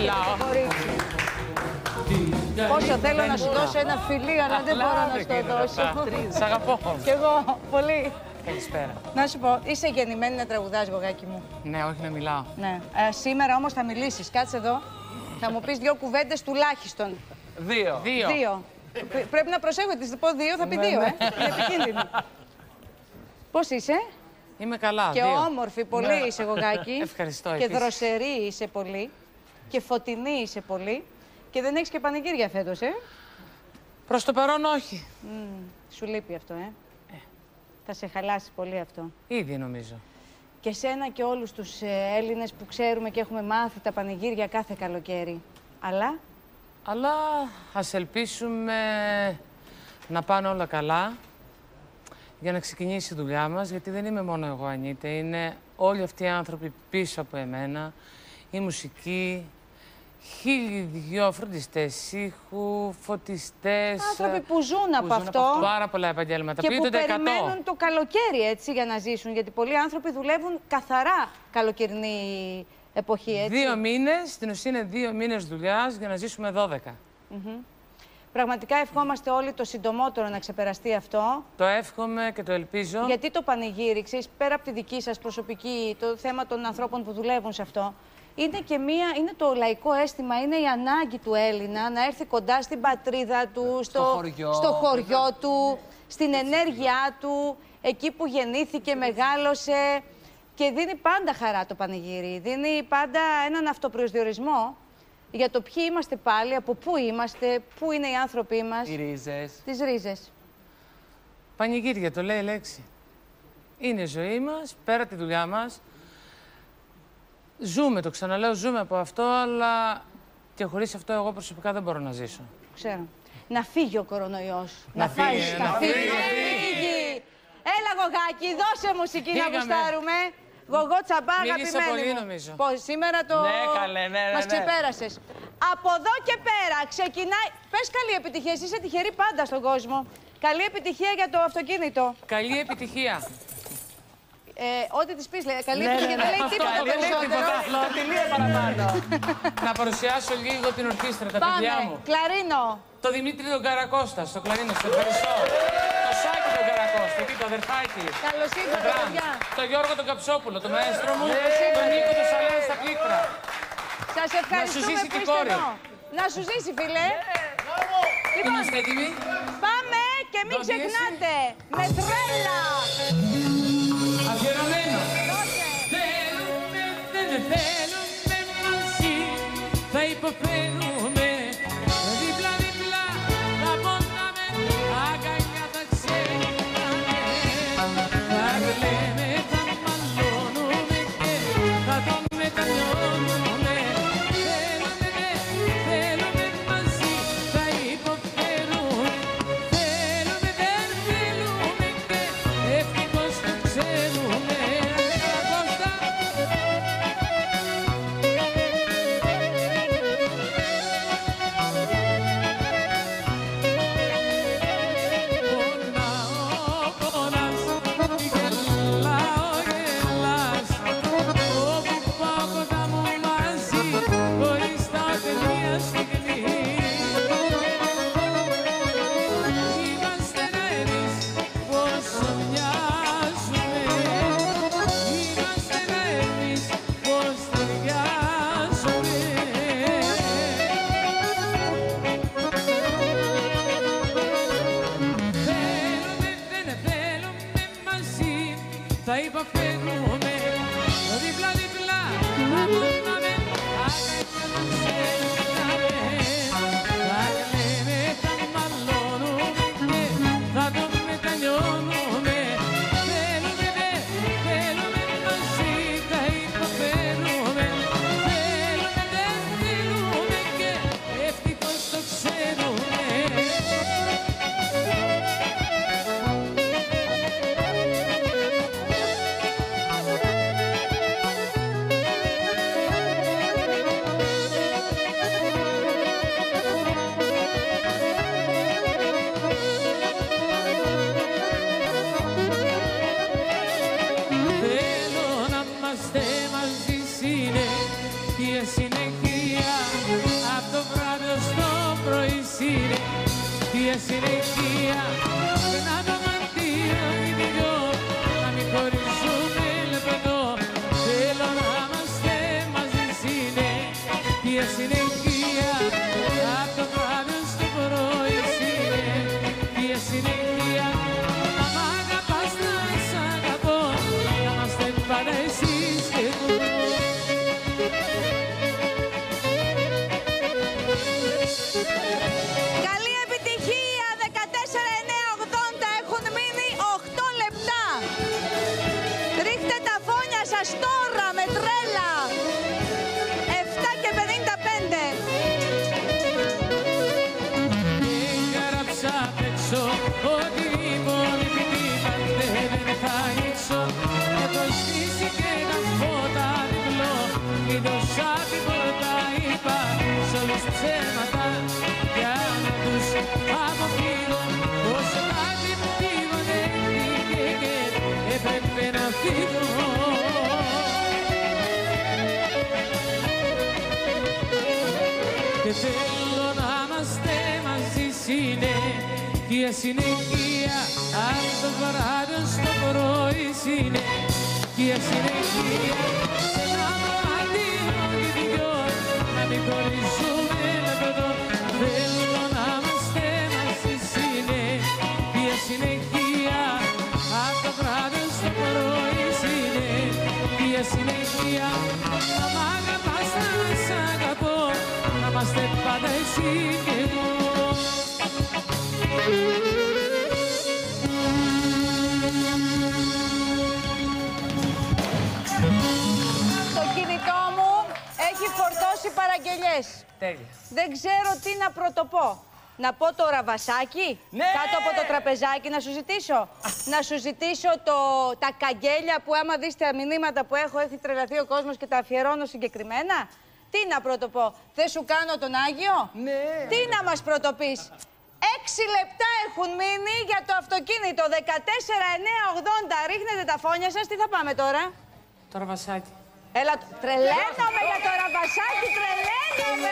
μιλάω. Πόσο θέλω να σου δώσω ένα φιλί, αλλά δεν μπορώ να σου το δώσω. Σ' αγαπώ. Κι εγώ, πολύ. Καλησπέρα. Να σου πω, είσαι γεννημένη να τραγουδάς, Γογάκι μου. Ναι, όχι να μιλάω. Ναι. Σήμερα όμως θα μιλήσεις. Κάτσε εδώ. Θα μου πεις 2 κουβέντες τουλάχιστον. 2. Πρέπει να προσέχω, ότι πω 2 θα πει 2, Είναι επικίνδυνο. Πώς είσαι? Είμαι καλά. Και 2. όμορφη, πολύ είσαι, Γογάκι. Ευχαριστώ. Και επίσης. δροσερή είσαι πολύ. Και φωτεινή είσαι πολύ. Και δεν έχεις και πανηγύρια φέτος, Προς το παρόν όχι. Σου λείπει αυτό, Θα σε χαλάσει πολύ αυτό. Ήδη νομίζω. Και σένα και όλους τους Έλληνες που ξέρουμε και έχουμε μάθει τα πανηγύρια κάθε καλοκαίρι. Αλλά ας ελπίσουμε να πάνε όλα καλά για να ξεκινήσει η δουλειά μας, γιατί δεν είμαι μόνο εγώ, Ανίτα. Είναι όλοι αυτοί οι άνθρωποι πίσω από εμένα, η μουσική, 1002 φροντιστές ήχου, φωτιστές. Άνθρωποι που ζουν από αυτό. Πάρα πολλά επαγγέλματα. Και που περιμένουν το καλοκαίρι, έτσι, για να ζήσουν. Γιατί πολλοί άνθρωποι δουλεύουν καθαρά καλοκαιρινή εποχή, έτσι. 2 μήνες, στην ουσία είναι 2 μήνες δουλειάς για να ζήσουμε 12. Πραγματικά ευχόμαστε όλοι το συντομότερο να ξεπεραστεί αυτό. Το εύχομαι και το ελπίζω. Γιατί το πανηγύρι, ξέρεις, πέρα από τη δική σας προσωπική, το θέμα των ανθρώπων που δουλεύουν σε αυτό, είναι και είναι το λαϊκό αίσθημα, είναι η ανάγκη του Έλληνα να έρθει κοντά στην πατρίδα του, στο χωριό του, στην ενέργειά του, εκεί που γεννήθηκε, μεγάλωσε. Και δίνει πάντα χαρά το πανηγύρι, δίνει πάντα έναν αυτοπροσδιορισμό για το ποιοι είμαστε πάλι, από πού είμαστε, πού είναι οι άνθρωποι μας. Οι ρίζες. Τις ρίζες. Πανηγύρια, το λέει η λέξη. Είναι η ζωή μας, πέρα τη δουλειά μας. Ζούμε, το ξαναλέω, ζούμε από αυτό, αλλά και χωρίς αυτό εγώ προσωπικά δεν μπορώ να ζήσω. Ξέρω. Να φύγει ο κορονοϊός. Να φύγει. Έλα, Γογάκι, δώσε μουσική να γουστάρουμε. Γογό Τσαμπά, αγαπημένη πολύ, μου. νομίζω. Πώς, σήμερα το... Ναι, καλέ, ναι. Μας ξεπέρασες. Από εδώ και πέρα ξεκινάει... Πες καλή επιτυχία, εσύ είσαι τυχερή πάντα στον κόσμο. Καλή επιτυχία για το αυτοκίνητο. Καλή επιτυχία. Ό,τι της πεις, λέει. Καλή επιτυχία, δεν λέει τίποτα περισσότερο. Φιλία παραπάνω. Να παρουσιάσω λίγο την ορχήστρα, τα παιδιά μου. Κλαρίνο. Το Δημήτρη τον Καρακώστα, στο κλαρίνο, σε ευχαριστώ. Το Σάκη τον Καρακώστα, εκεί το αδερφάκι. Καλώς ήρθατε, παιδιά. Το Γιώργο τον Καψόπουλο, το μαέστρο μου. Τον Νίκο τον Σαλέα στα πλήκτρα. Σας ευχαριστούμε που είστε εδώ. Να σου ζήσει, φίλε. Είμαστε έτοιμοι. Πάμε και μην ξεχνάτε. Με τρέλα. Αφιερωμένο. Θέλουμε, δεν θέλουμε μαζί, θα υποφέρουμε. Δίπλα-δίπλα θα πονάμε, αγκαλιά θα ξεχνάμε. Θα κλαίμε, θα μαλώνουμε και θα το μετανιώνουμε. Θέλουμε μαζί, θα υποφέρουμε. Θέλουμε, δεν θέλουμε και ευτυχώς το ξέρουμε. Θα υποφέρουμε, δίπλα-δίπλα θα πονάμε, αγκαλιά θα ξεχνάμε. Θα κλαίμε, θα μαλώνουμε και θα το μετανιώνουμε. Θέλουμε, δεν θέλουμε μαζί, θα υποφέρουμε. Θέλουμε, δεν θέλουμε και ευτυχώς το ξέρουμε. Θέλω να είμαστε μαζί συνέχεια, συνέχεια. για συνεχεία. Περνά το μαρτίο οι δυο, να μην χωρίζουμε λεπτό. Θέλω να είμαστε μαζί συνέχεια, συνεχεία. Απ' το βράδυ στο πρωί συνέχεια, συνεχεία. Να μ' αγαπάς, να σ' αγαπώ, να είμαστε πάντα εσείς και εγώ. Καλή επιτυχία, 14-9-80, έχουν μείνει 8 λεπτά. Ρίχτε τα φόνια σας τώρα με τρέλα. 7 και 55. Έγραψα απ' έξω ότι η υπόλοιπη πάντα δεν θα ανοίξω. Έχω σβήσει και τα φώτα διπλό, κλείδωσα την πόρτα, είπα σ' όλους ψέματα για να τους αποφύγω. Όσο κάτι μου πληγωνεύτηκε και έπρεπε να φύγω. Και θέλω να είμαστε μαζί συνέχεια, συνεχεία. Απ' το βράδυ στο πρωί συνέχεια, συνεχεία. Σε ένα δωμάτιο οι δυο, να μην χωρίζουμε λεπτό. Θέλω να είμαστε μαζί συνέχεια, συνεχεία. Απ' το βράδυ στο πρωί συνέχεια, συνεχεία. Να μ' αγαπάς, να σ' αγαπώ, να είμαστε πάντα εσύ και εγώ. Το κινητό μου έχει φορτώσει παραγγελιές. Τέλεια. Δεν ξέρω τι να πρωτοπώ. Να πω το ραβασάκι, Ναι! κάτω από το τραπεζάκι, να σου ζητήσω. Να σου ζητήσω τα καγγέλια που άμα δεις τα μηνύματα που έχω, έχει τρελαθεί ο κόσμος και τα αφιερώνω συγκεκριμένα. Τι να πρωτοπώ, δεν σου κάνω τον Άγιο. Ναι. Τι να μας πρωτοπείς. 6 λεπτά έχουν μείνει για το αυτοκίνητο. 14-9-80. Ρίχνετε τα φόνια σας. Τι θα πάμε τώρα. Το ραβασάκι. Έλα, τρελαίνομαι για το ραβασάκι, τρελαίνομαι.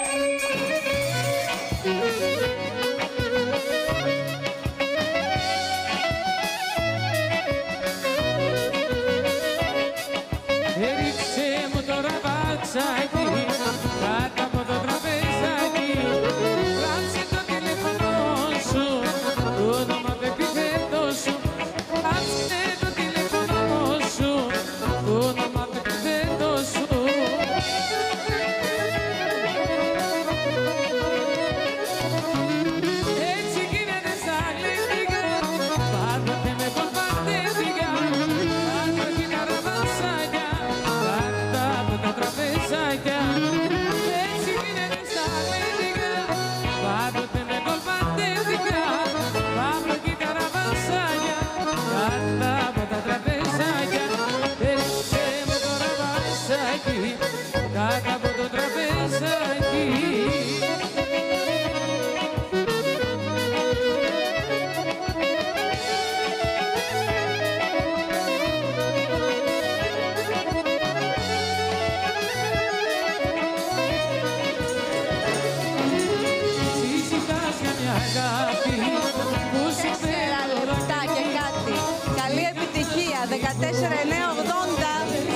Έριξε μου το ραβατσάκι κάτω από το τραπεζάκι. Γράψε το τηλέφωνο σου, το όνομα το επιθέτω σου. Γράψε το τηλέφωνο σου, το όνομα το επιθέτω σου. Έτσι γίνεται στα γλυκά, πάντοτε με κολπατεύτηκα. Πάρω και τα ραβασάκια κάτω από τα τραπεζάκια. Έτσι γίνεται στα γλυκά, πάντοτε με κολπατεύτηκα. Πάρω και τα ραβασάκια κάτω από τα τραπεζάκια. Έριξε μου το ραβασάκι κάτω από το τραπεζάκι. Συζητάς για μια αγάπη που σου 4 φέρνω λεπτά και κάτι. Καλή επιτυχία. 14-9-80.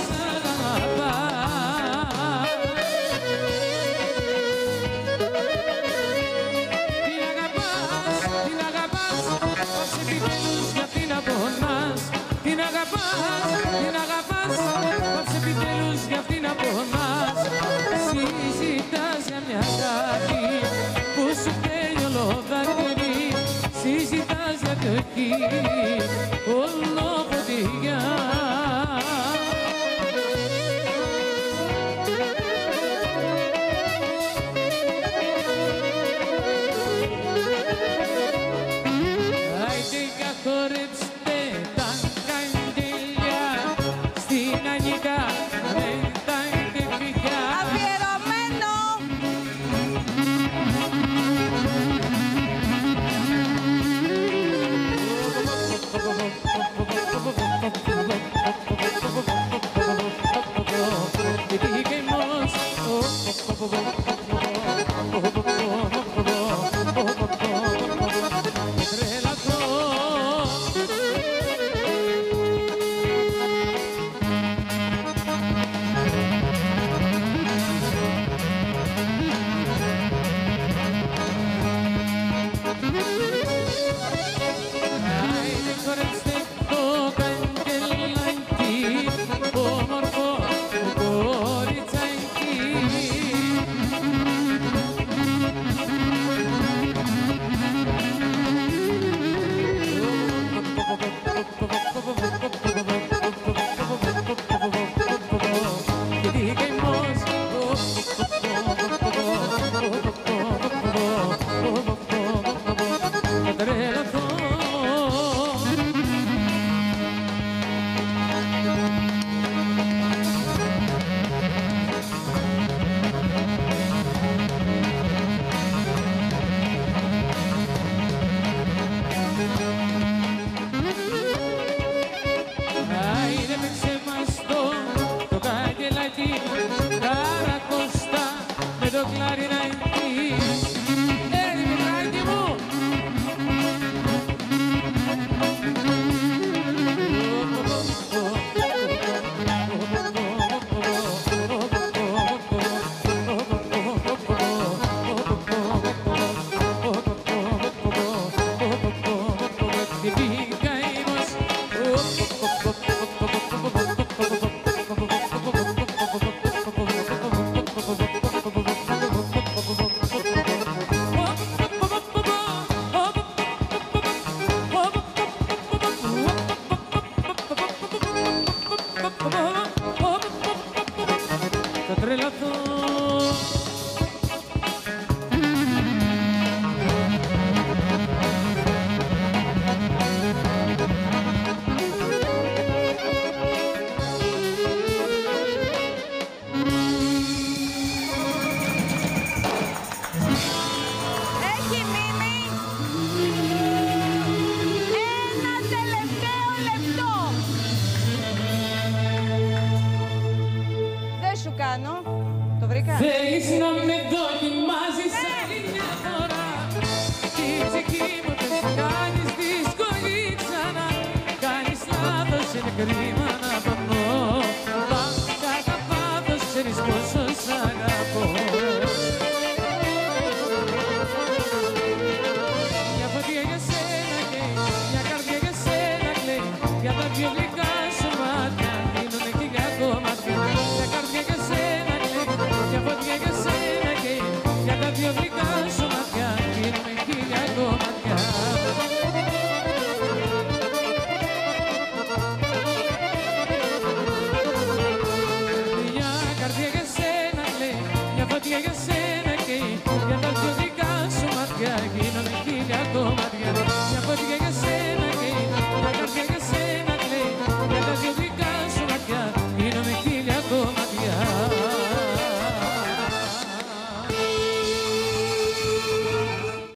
Την αγαπάς, πώς επιτέλους για αυτήν να πονάς. Την αγαπάς, πώς επιτέλους για αυτήν να πονάς. Συζητάς για μια αγάπη που σου θέλει όλο δάκρυ. Συζητάς για το εκεί, όλο φωτιά. Άιντε για χορέψτε τα καγγελιά στην Ανίκα με τα κεφιά. Αφιερωμένο. τρελαθώ. Έχει μείνει ένα τελευταίο λεπτό. Δεν σου κάνω. Το βρήκα. Θέλεις να με δοκιμάζεις άλλη μια φορά. Η ψυχή μου θες να κάνεις δύσκολη ξανά. Κάνεις λάθος, είναι κρίμα.